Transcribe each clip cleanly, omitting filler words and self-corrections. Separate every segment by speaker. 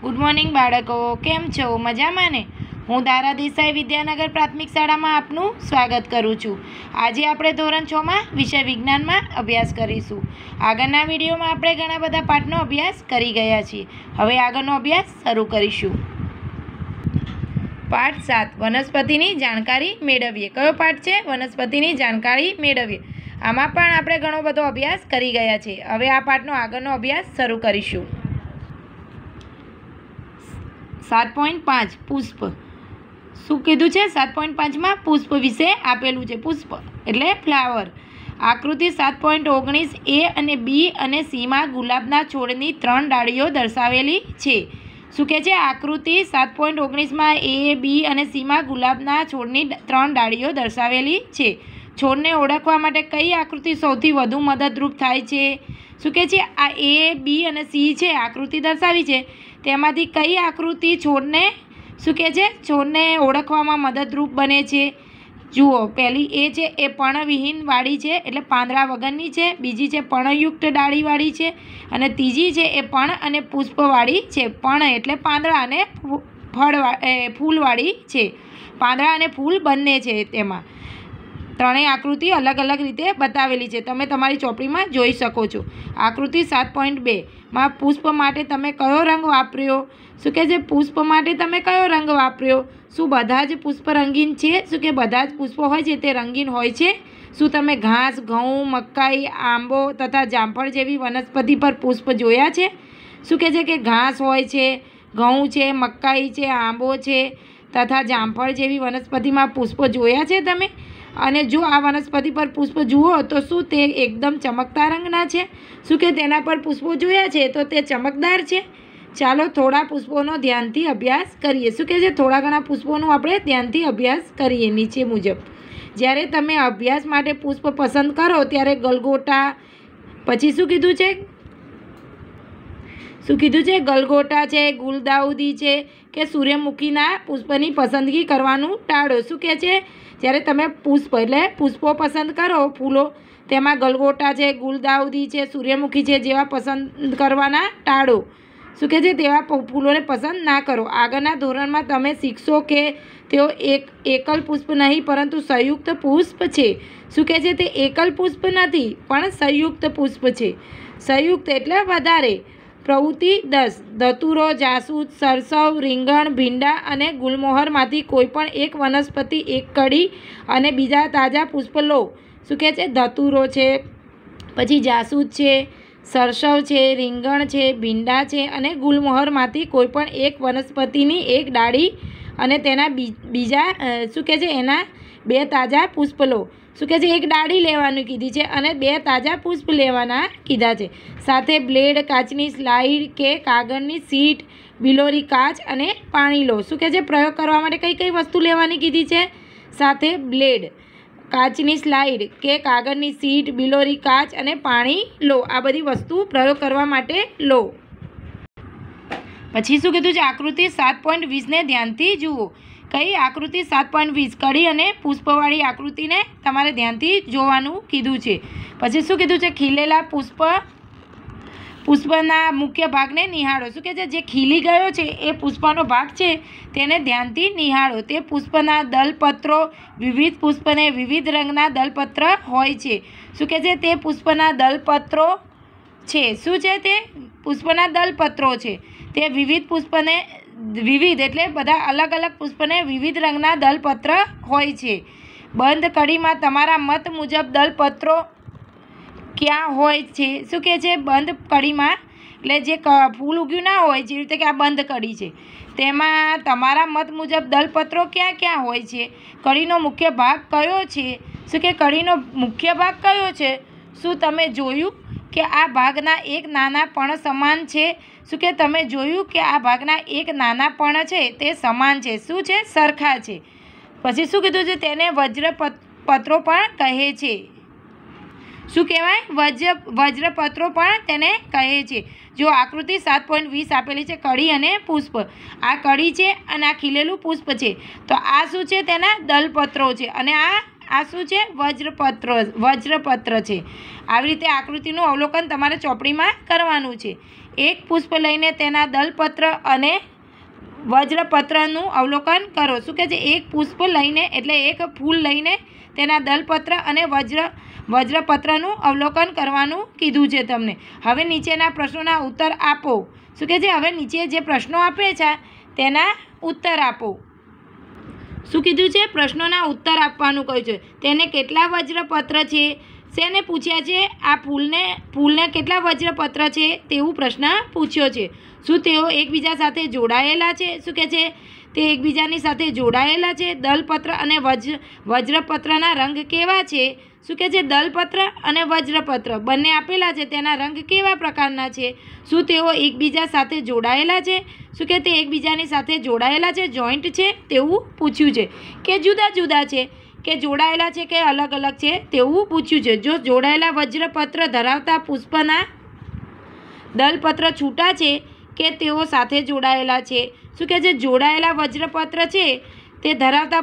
Speaker 1: Good morning બાળકો, કેમ છો? મજામાં ને? હું ધારા દેસાઈ વિદ્યાનગર પ્રાથમિક શાળામાં આપનું સ્વાગત કરું છું। આજે આપણે ધોરણ 6 માં વિષય વિજ્ઞાનમાં અભ્યાસ કરીશું। આગળના વિડીયોમાં આપણે ઘણા બધા પાઠનો અભ્યાસ કરી ગયા છીએ। હવે આગળનો અભ્યાસ શરૂ કરીશું। પાઠ 7 વનસ્પતિની જાણકારી મેળવીએ। કયો પાઠ છે? વનસ્પતિની જાણકારી મેળવીએ। આમાં પણ આપણે ઘણો બધો અભ્યાસ કરી ગયા છે। હવે આ પાઠનો આગળનો અભ્યાસ શરૂ કરીશું। 7.5 પુષ્પ। શું કીધું છે? 7.5 માં પુષ્પ વિશે આપેલું છે। પુષ્પ એટલે ફ્લાવર। આકૃતિ 7.19 એ અને બી અને સી માં ગુલાબના છોડની 3 ડાળીઓ દર્શાવેલી છે। શું કહે છે? આકૃતિ 7.19 માં એ, બી અને સી માં ગુલાબના છોડની 3 ડાળીઓ દર્શાવેલી છે। છોડને ઓળખવા માટે કઈ આકૃતિ સૌથી વધુ મદદરૂપ થાય છે? શું કહે છે? આ એ, બી અને સી છે, આકૃતિ દર્શાવી છે, તેમાંથી કઈ આકૃતિ છોડને શું કહે છે? છોડને ઓળખવામાં મદદરૂપ બને છે? જુઓ, પહેલી એ છે એ પર્ણવિહીન વાળી છે, એટલે પાંદડા વગરની છે। બીજી છે પર્ણયુક્ત ડાળીવાળી છે અને ત્રીજી છે એ પર્ણ અને પુષ્પવાળી છે। પર્ણ એટલે પાંદડા અને ફૂલવાળી છે। પાંદડા અને ફૂલ બંને છે। તેમાં ત્રણેય આકૃતિ અલગ અલગ રીતે બતાવેલી છે, તમે તમારી ચોપડીમાં જોઈ શકો છો। આકૃતિ 7.2 માં પુષ્પ માટે તમે કયો રંગ વાપર્યો? શું કે છે? પુષ્પ માટે તમે કયો રંગ વાપર્યો? શું બધા જ પુષ્પ રંગીન છે? શું કે બધા જ પુષ્પો હોય છે તે રંગીન હોય છે? શું તમે ઘાસ, ઘઉં, મકાઈ, આંબો તથા જામફળ જેવી વનસ્પતિ પર પુષ્પ જોયા છે? શું કહે છે કે ઘાસ હોય છે, ઘઉં છે, મકાઈ છે, આંબો છે તથા જામફળ જેવી વનસ્પતિમાં પુષ્પો જોયા છે તમે? અને જો આ વનસ્પતિ પર પુષ્પ જુઓ તો શું તે એકદમ ચમકતા રંગના છે? શું કે તેના પર પુષ્પો જોયા છે તો તે ચમકદાર છે? ચાલો થોડા પુષ્પોનો ધ્યાનથી અભ્યાસ કરીએ। શું કહે છે? થોડા ઘણા પુષ્પોનો આપણે ધ્યાનથી અભ્યાસ કરીએ નીચે મુજબ। જ્યારે તમે અભ્યાસ માટે પુષ્પ પસંદ કરો ત્યારે ગલગોટા, પછી શું કીધું છે? શું કીધું છે? ગલગોટા છે, ગુલદાઉદી છે કે સૂર્યમુખીના પુષ્પની પસંદગી કરવાનું ટાળો। શું કહે છે? જ્યારે તમે પુષ્પ એટલે પુષ્પો પસંદ કરો, ફૂલો, તેમાં ગલગોટા છે, ગુલદાઉદી છે, સૂર્યમુખી છે જેવા પસંદ કરવાના ટાળો। શું કહે છે? તેવા ફૂલોને પસંદ ના કરો। આગળના ધોરણમાં તમે શીખશો કે તેઓ એકલ પુષ્પ નહીં પરંતુ સંયુક્ત પુષ્પ છે। શું કહે છે? તે એકલ પુષ્પ નથી પણ સંયુક્ત પુષ્પ છે। સંયુક્ત એટલે વધારે। પ્રવૃત્તિ 10 ધતુરો, જાસૂદ, સરસવ, રીંગણ, ભીંડા અને ગુલમોહરમાંથી કોઈપણ એક વનસ્પતિ, એક કળી અને બીજા તાજા પુષ્પ લો। શું કહે છે? ધતુરો છે, પછી જાસૂદ છે, સરસવ છે, રીંગણ છે, ભીંડા છે અને ગુલમોહરમાંથી કોઈપણ એક વનસ્પતિની એક ડાળી અને તેના બીજા શું કહે છે? એના 2 તાજા પુષ્પ લો। શું કહે છે? એક ડાળી લેવાનું કીધી છે અને 2 તાજા પુષ્પ લેવાના કીધા છે। સાથે બ્લેડ, કાચની સ્લાઇડ કે કાગળની શીટ, બિલોરી કાચ અને પાણી લો। શું કહે છે? પ્રયોગ કરવા માટે કઈ કઈ વસ્તુ લેવાની કીધી છે? સાથે બ્લેડ, કાચની સ્લાઇડ કે કાગળની શીટ, બિલોરી કાચ અને પાણી લો। આ બધી વસ્તુ પ્રયોગ કરવા માટે લો। પછી શું કીધું છે? આકૃતિ 7.20 ને ધ્યાનથી જુઓ। કઈ આકૃતિ? 7.20 કળી અને પુષ્પવાળી આકૃતિને તમારે ધ્યાનથી જોવાનું કીધું છે। પછી શું કીધું છે? ખીલેલા પુષ્પના મુખ્ય ભાગને નિહાળો। શું કહે છે? જે ખીલી ગયો છે એ પુષ્પનો ભાગ છે તેને ધ્યાનથી નિહાળો। તે પુષ્પના દલપત્રો, વિવિધ પુષ્પને વિવિધ રંગના દલપત્ર હોય છે। શું કહે છે? તે પુષ્પના દલપત્રો છે। શું છે? તે પુષ્પના દલપત્રો છે। તે વિવિધ એટલે બધા અલગ અલગ પુષ્પને વિવિધ રંગના દલપત્ર હોય છે। બંધ કળીમાં તમારા મત મુજબ દલપત્રો ક્યાં હોય છે? શું કહે છે? બંધ કળીમાં એટલે જે ફૂલ ઉગ્યું ના હોય, જેવી રીતે કે આ બંધ કળી છે, તેમાં તમારા મત મુજબ દલપત્રો ક્યાં ક્યાં હોય છે? કળીનો મુખ્ય ભાગ કયો છે? શું કે કળીનો મુખ્ય ભાગ કયો છે? શું તમે જોયું કે આ ભાગના એક નાના પર્ણ સમાન છે? શું કે તમે જોયું કે આ ભાગના એક નાના પર્ણ છે તે સમાન છે? શું છે? સરખા છે। પછી શું કીધું છે? તેને વજ્રપત્રો પણ કહે છે। શું કહેવાય? વજ્રપત્રો પણ તેને કહે છે। જો આકૃતિ 7.20 આપેલી છે, કળી અને પુષ્પ, આ કળી છે અને આ ખીલેલું પુષ્પ છે, તો આ શું છે? તેના દલપત્રો છે અને આ શું છે? વજ્રપત્ર છે। આવી રીતે આકૃતિનું અવલોકન તમારે ચોપડીમાં કરવાનું છે। એક પુષ્પ લઈને તેના દલપત્ર અને વજ્રપત્રનું અવલોકન કરો. શું કહે છે? એક પુષ્પ લઈને એટલે એક ફૂલ લઈને તેના દલપત્ર અને વજ્રપત્રનું અવલોકન કરવાનું કીધું છે તમને. હવે નીચેના પ્રશ્નોના ઉત્તર આપો. શું કહે છે? હવે નીચે જે પ્રશ્નો આપે છે તેના ઉત્તર આપો. શું કીધું છે? પ્રશ્નોના ઉત્તર આપવાનું કહ્યું છે. તેને કેટલા વજ્રપત્ર છે? શેને પૂછ્યા છે? આ ફૂલને કેટલા વજ્રપત્ર છે તેવું પ્રશ્ન પૂછ્યો છે. શું તેઓ એકબીજા સાથે જોડાયેલા છે? શું કહે છે? તે એકબીજાની સાથે જોડાયેલા છે. દલપત્ર અને વજ્રપત્રના રંગ કેવા છે? શું કહે છે? દલપત્ર અને વજ્રપત્ર બંને આપેલા છે, તેના રંગ કેવા પ્રકારના છે? શું તેઓ એકબીજા સાથે જોડાયેલા છે? શું કે તે એકબીજાની સાથે જોડાયેલા છે, જોઈન્ટ છે તેવું પૂછ્યું છે. કે જુદા જુદા છે, કે જોડાયેલા છે કે અલગ અલગ છે તેવું પૂછ્યું છે. જો જોડાયેલા વજ્રપત્ર ધરાવતા પુષ્પના દલપત્ર છૂટા છે કે તેઓ સાથે જોડાયેલા છે? શું કહે છે? જોડાયેલા વજ્રપત્ર છે તે ધરાવતા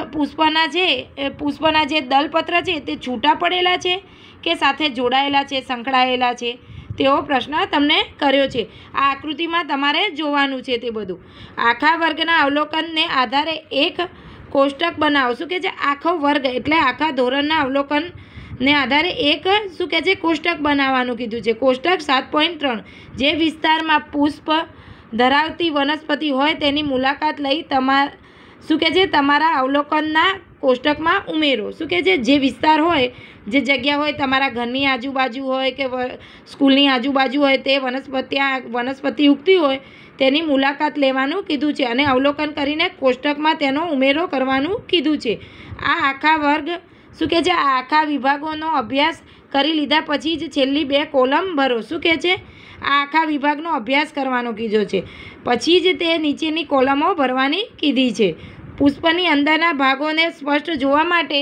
Speaker 1: પુષ્પના જે દલપત્ર છે તે છૂટા પડેલા છે કે સાથે જોડાયેલા છે, સંકળાયેલા છે તેવો પ્રશ્ન તમને કર્યો છે. આ આકૃતિમાં તમારે જોવાનું છે તે બધું. આખા વર્ગના અવલોકનને આધારે એક કોષ્ટક બનાવો. શું કહે છે? આખો વર્ગ એટલે આખા ધોરણના અવલોકનને આધારે એક શું કહે છે? કોષ્ટક બનાવવાનું કીધું છે. કોષ્ટક 7.3 જે વિસ્તારમાં પુષ્પ ધરાવતી વનસ્પતિ હોય તેની મુલાકાત લઈ શું કહે છે? તમારા અવલોકનના કોષ્ટકમાં ઉમેરો. શું કહે છે? જે વિસ્તાર હોય, જે જગ્યા હોય, તમારા ઘરની આજુબાજુ હોય કે સ્કૂલની આજુબાજુ હોય, તે વનસ્પતિ ઉગતી હોય તેની મુલાકાત લેવાનું કીધું છે અને અવલોકન કરીને કોષ્ટકમાં તેનો ઉમેરો કરવાનું કીધું છે. આ આખા વર્ગ શું કહે છે? આ આખા વિભાગોનો અભ્યાસ કરી લીધા પછી જ છેલ્લી 2 કોલમ ભરો. શું કહે છે? આ આખા વિભાગનો અભ્યાસ કરવાનો કીધો છે, પછી જ તે નીચેની કોલમો ભરવાની કીધી છે. પુષ્પની અંદરના ભાગોને સ્પષ્ટ જોવા માટે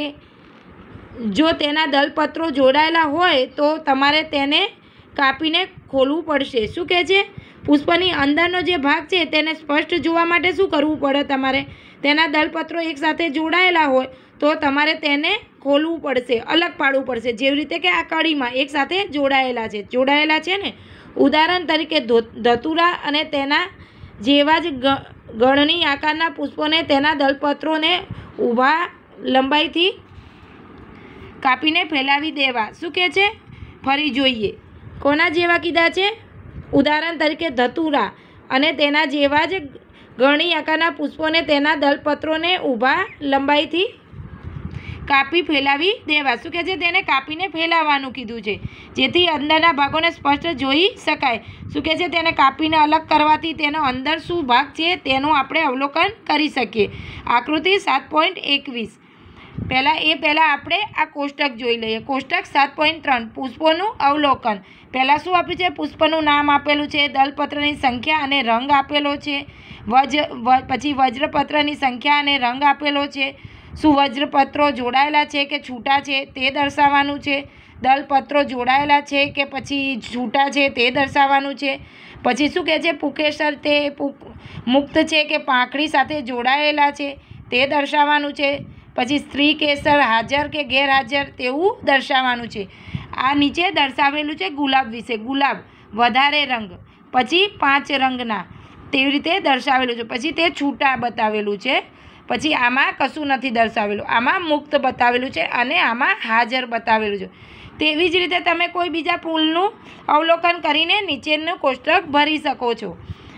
Speaker 1: જો તેના દલપત્રો જોડાયેલા હોય તો તમારે તેને કાપીને ખોલવું પડશે. શું કહે છે? પુષ્પની અંદરનો જે ભાગ છે તેને સ્પષ્ટ જોવા માટે શું કરવું પડે? તમારે તેના દલપત્રો એકસાથે જોડાયેલા હોય તો તમારે તેને ખોલવું પડશે, અલગ પાડવું પડશે. જેવી રીતે કે આ કળીમાં એકસાથે જોડાયેલા છે ને. ઉદાહરણ તરીકે ધતુરા અને તેના જેવા જ ગણની આકારના પુષ્પોને તેના દલપત્રોને ઊભા લંબાઈથી કાપીને ફેલાવી દેવા. શું કહે છે? ફરી જોઈએ. કોના જેવા કીધા છે? ઉદાહરણ તરીકે ધતુરા અને તેના જેવા જ ગણી આકારના પુષ્પોને તેના દલપત્રોને ઊભા લંબાઈથી કાપી ફેલાવી દેવા. શું કહે છે? તેને કાપીને ફેલાવવાનું કીધું છે જેથી અંદરના ભાગોને સ્પષ્ટ જોઈ શકાય. શું કહે છે? તેને કાપીને અલગ કરવાથી તેનો અંદર શું ભાગ છે તેનું આપણે અવલોકન કરી શકીએ. આકૃતિ 7.21 પહેલાં આપણે આ કોષ્ટક જોઈ લઈએ. કોષ્ટક 7.3 પુષ્પોનું અવલોકન. પહેલાં શું આપ્યું છે? પુષ્પનું નામ આપેલું છે, દલપત્રની સંખ્યા અને રંગ આપેલો છે, પછી વજ્રપત્રની સંખ્યા અને રંગ આપેલો છે. શું વજ્રપત્રો જોડાયેલા છે કે છૂટા છે તે દર્શાવવાનું છે. દલપત્રો જોડાયેલા છે કે પછી છૂટા છે તે દર્શાવવાનું છે. પછી શું કહે છે? પુકેસર તે મુક્ત છે કે પાંખડી સાથે જોડાયેલા છે તે દર્શાવવાનું છે. પછી સ્ત્રી કેસર હાજર કે ગેરહાજર તેવું દર્શાવવાનું છે. આ નીચે દર્શાવેલું છે ગુલાબ વિશે. ગુલાબ વધારે રંગ, પછી 5 રંગના તેવી રીતે દર્શાવેલું છે. પછી તે છૂટા બતાવેલું છે. પછી આમાં કશું નથી દર્શાવેલું, આમાં મુક્ત બતાવેલું છે અને આમાં હાજર બતાવેલું છે. તેવી જ રીતે તમે કોઈ બીજા ફૂલનું અવલોકન કરીને નીચેનું કોષ્ટક ભરી શકો છો.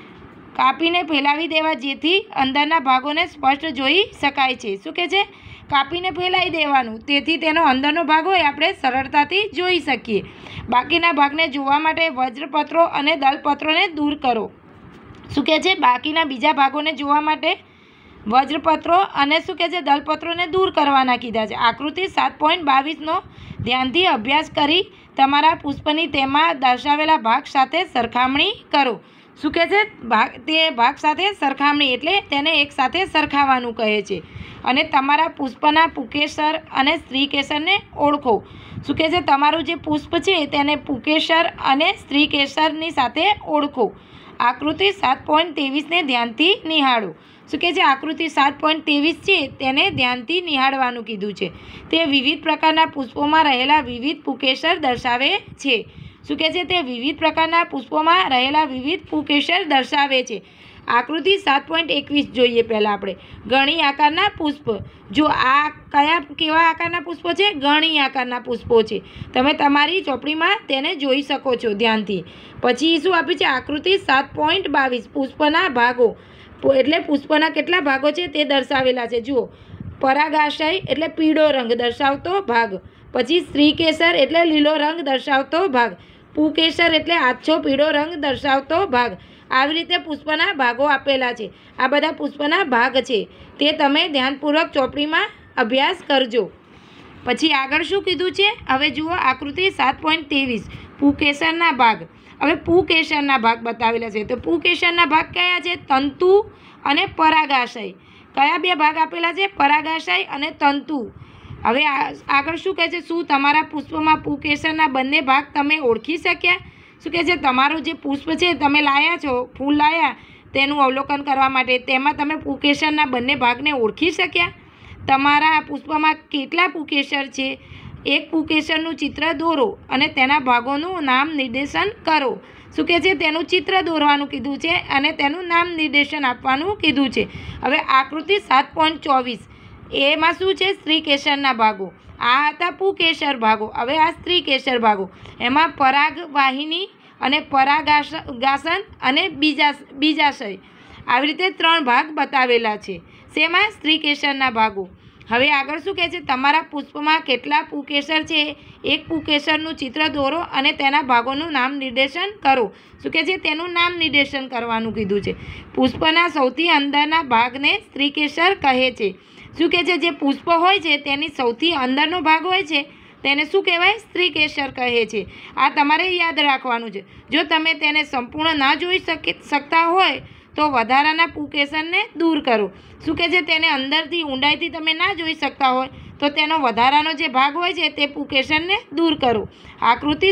Speaker 1: કાપીને ફેલાવી દેવા જેથી અંદરના ભાગોને સ્પષ્ટ જોઈ શકાય છે. શું કહે છે? કાપીને ફેલાવી દેવાનું તેથી તેનો અંદરનો ભાગ હોય આપણે સરળતાથી જોઈ શકીએ. બાકીના ભાગને જોવા માટે વજ્રપત્રો અને દલપત્રોને દૂર કરો. શું કહે છે? બાકીના બીજા ભાગોને જોવા માટે વજ્રપત્રો અને શું કહે છે? દલપત્રોને દૂર કરવાના કીધા છે. આકૃતિ 7.22નો ધ્યાનથી અભ્યાસ કરી તમારા પુષ્પની તેમાં દર્શાવેલા ભાગ સાથે સરખામણી કરો. શું કહે છે? તે ભાગ સાથે સરખામણી એટલે તેને એક સાથે સરખાવવાનું કહે છે. અને તમારા પુષ્પના પુકેસર અને સ્ત્રી કેસરને ઓળખો. શું કહે છે? તમારું જે પુષ્પ છે તેને પુકેસર અને સ્ત્રી કેસરની સાથે ઓળખો. આકૃતિ 7.23ને ધ્યાનથી નિહાળો. શું કહે છે? આકૃતિ 7.23 છે તેને ધ્યાનથી નિહાળવાનું કીધું છે. તે વિવિધ પ્રકારના પુષ્પોમાં રહેલા વિવિધ પુકેસર દર્શાવે છે. શું કહે છે? તે વિવિધ પ્રકારના પુષ્પોમાં રહેલા વિવિધ પુકેસર દર્શાવે છે. આકૃતિ 7.21 જોઈએ પહેલાં આપણે. ગણી આકારના પુષ્પ. જો આ કેવા આકારના પુષ્પો છે? ગણી આકારના પુષ્પો છે. તમે તમારી ચોપડીમાં તેને જોઈ શકો છો ધ્યાનથી. પછી શું આપ્યું છે? આકૃતિ 7.22 પુષ્પના ભાગો. એટલે પુષ્પના કેટલા ભાગો છે તે દર્શાવેલા છે. જુઓ, પરાગાશય એટલે પીળો રંગ દર્શાવતો ભાગ. પછી સ્ત્રીકેસર એટલે લીલો રંગ દર્શાવતો ભાગ. પુકેસર એટલે આછો પીળો રંગ દર્શાવતો ભાગ. આવી રીતે પુષ્પના ભાગો આપેલા છે. આ બધા પુષ્પના ભાગ છે, તે તમે ધ્યાનપૂર્વક ચોપડીમાં અભ્યાસ કરજો. પછી આગળ શું કીધું છે? હવે જુઓ આકૃતિ 7.23 પુકેસરના ભાગ. હવે પુકેસરના ભાગ બતાવેલા છે. તો પુકેસરના ભાગ કયા છે? તંતુ અને પરાગાશય. કયા બે ભાગ આપેલા છે? પરાગાશય અને તંતુ. હવે આગળ શું કહે છે? શું તમારા પુષ્પમાં પુકેસરના બંને ભાગ તમે ઓળખી શક્યા? શું કહે છે? તમારું જે પુષ્પ છે તમે લાયા છો, ફૂલ લાયા તેનું અવલોકન કરવા માટે, તેમાં તમે પુકેસરના બંને ભાગને ઓળખી શક્યા? તમારા પુષ્પમાં કેટલા પુકેસર છે? એક પુકેસરનું ચિત્ર દોરો અને તેના ભાગોનું નામ નિર્દેશન કરો. શું કહે છે? તેનું ચિત્ર દોરવાનું કીધું છે અને તેનું નામ નિર્દેશન આપવાનું કીધું છે. હવે આકૃતિ 7.24 એમાં શું છે? સ્ત્રીકેસરના ભાગો. આ હતા પુકેસર ભાગો. હવે આ સ્ત્રીકેસર ભાગો. એમાં પરાગવાહિની અને પરાગાસન અને બીજાશય. આવી રીતે 3 ભાગ બતાવેલા છે. શેમાં? સ્ત્રીકેસરના ભાગો. હવે આગળ શું કહે છે? તમારા પુષ્પમાં કેટલા પુકેસર છે? એક પુકેસરનું ચિત્ર દોરો અને તેના ભાગોનું નામ નિર્દેશન કરો. શું કહે છે? તેનું નામ નિર્દેશન કરવાનું કીધું છે. પુષ્પના સૌથી અંદરના ભાગને સ્ત્રીકેસર કહે છે. શું કહે છે? જે પુષ્પ હોય છે તેની સૌથી અંદરનો ભાગ હોય છે તેને શું કહેવાય? સ્ત્રીકેસર કહે છે. આ તમારે યાદ રાખવાનું છે. જો તમે તેને સંપૂર્ણ ના જોઈ શકતા હોય તો વધારાના પુકેસરને દૂર કરો. શું કહે છે? તેને અંદરથી ઊંડાઈથી તમે ના જોઈ શકતા હોય તો તેનો વધારાનો જે ભાગ હોય છે તે પુકેસરને દૂર કરો. આકૃતિ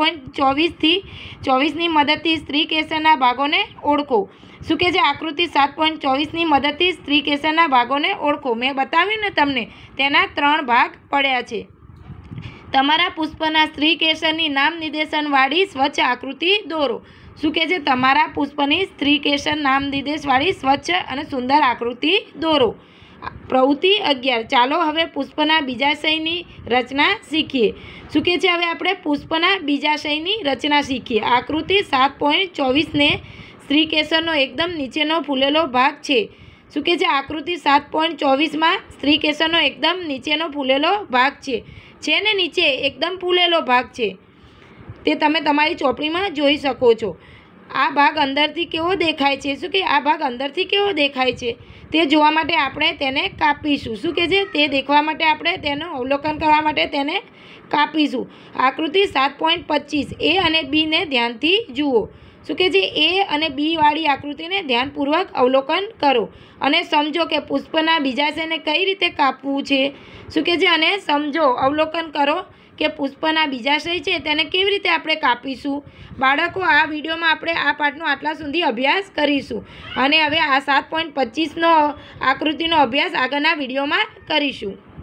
Speaker 1: 7.24 ની મદદથી સ્ત્રીકેસરના ભાગોને ઓળખો. શું કહે છે? આકૃતિ 7.24ની મદદથી સ્ત્રીકેસરના ભાગોને ઓળખો. મેં બતાવ્યું ને તમને, તેના 3 ભાગ પડ્યા છે. તમારા પુષ્પના સ્ત્રીકેસરની નામ નિર્દેશનવાળી સ્વચ્છ આકૃતિ દોરો. શું કહે છે? તમારા પુષ્પની સ્ત્રીકેસર નામ નિર્દેશવાળી સ્વચ્છ અને સુંદર આકૃતિ દોરો. પ્રવૃત્તિ 11. ચાલો હવે પુષ્પના બીજાશયની રચના શીખીએ. શું કહે છે? હવે આપણે પુષ્પના બીજાશયની રચના શીખીએ. આકૃતિ 7.24ને સ્ત્રીકેસરનો એકદમ નીચેનો ફૂલેલો ભાગ છે. શું કહે છે? આકૃતિ 7.24માં સ્ત્રીકેસરનો એકદમ નીચેનો ફૂલેલો ભાગ છે. છે ને? નીચે એકદમ ફૂલેલો ભાગ છે. તે તમે તમારી ચોપડીમાં જોઈ શકો છો. આ ભાગ અંદરથી કેવો દેખાય છે? શું કે આ ભાગ અંદરથી કેવો દેખાય છે તે જોવા માટે આપણે તેને કાપીશું. શું કહે છે? તે દેખવા માટે આપણે તેનું અવલોકન કરવા માટે તેને કાપીશું. આકૃતિ 7.25 એ અને બીને ધ્યાનથી જુઓ. શું કહે છે? એ અને બી વાળી આકૃતિને ધ્યાનપૂર્વક અવલોકન કરો અને સમજો કે પુષ્પના બીજાશયને કઈ રીતે કાપવું છે. શું કહે છે? અને સમજો, અવલોકન કરો કે પુષ્પના બીજાશય છે તેને કેવી રીતે આપણે કાપીશું. બાળકો, આ વિડીયોમાં આપણે આ પાઠનો આટલા સુધી અભ્યાસ કરીશું અને હવે આ 7.25નો આકૃતિનો અભ્યાસ આગળના વિડીયોમાં કરીશું.